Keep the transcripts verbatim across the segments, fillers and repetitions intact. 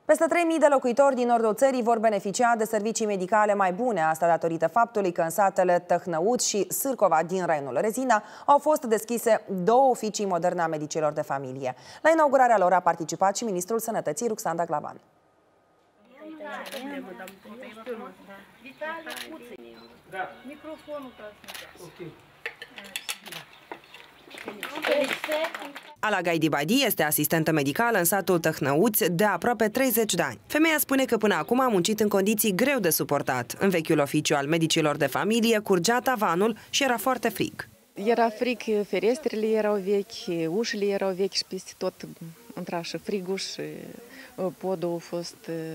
Peste trei mii de locuitori din nordul țării vor beneficia de servicii medicale mai bune, asta datorită faptului că în satele Tăhnăuți și Sârcova din raionul Rezina au fost deschise două oficii moderne a medicilor de familie. La inaugurarea lor a participat și ministrul Sănătății, Ruxandra Glavan. Ala Gaidibadi este asistentă medicală în satul Tăhnăuți de aproape treizeci de ani. Femeia spune că până acum a muncit în condiții greu de suportat. În vechiul oficiu al medicilor de familie curgea tavanul și era foarte frig. Era frig, ferestrele erau vechi, ușile erau vechi și peste tot intra și frigul și podul a fost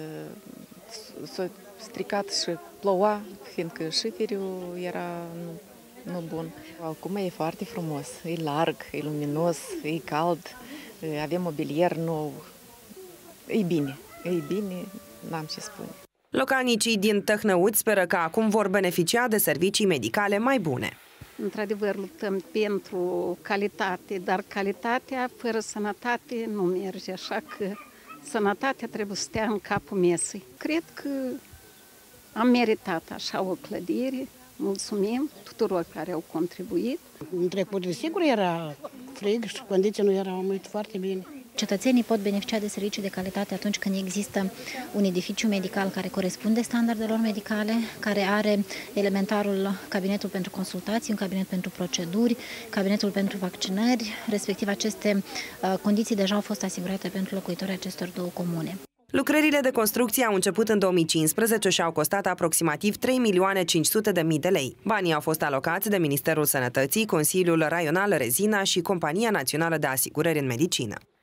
stricat și ploua, fiindcă șiferul era nu bun. Acum e foarte frumos, e larg, e luminos, e cald, avem mobilier nou, e bine, e bine, n-am ce spune. Localnicii din Tăhnăuți speră că acum vor beneficia de servicii medicale mai bune. Într-adevăr, luptăm pentru calitate, dar calitatea fără sănătate nu merge, așa că sănătatea trebuie să stea în capul mesei. Cred că am meritat așa o clădire. Mulțumim tuturor care au contribuit. În trecut, sigur, era frig și condițiile nu erau mult foarte bine. Cetățenii pot beneficia de servicii de calitate atunci când există un edificiu medical care corespunde standardelor medicale, care are elementarul cabinetul pentru consultații, un cabinet pentru proceduri, cabinetul pentru vaccinări, respectiv aceste condiții deja au fost asigurate pentru locuitorii acestor două comune. Lucrările de construcție au început în două mii cincisprezece și au costat aproximativ trei milioane cinci sute de mii de lei. Banii au fost alocați de Ministerul Sănătății, Consiliul Raional Rezina și Compania Națională de Asigurări în Medicină.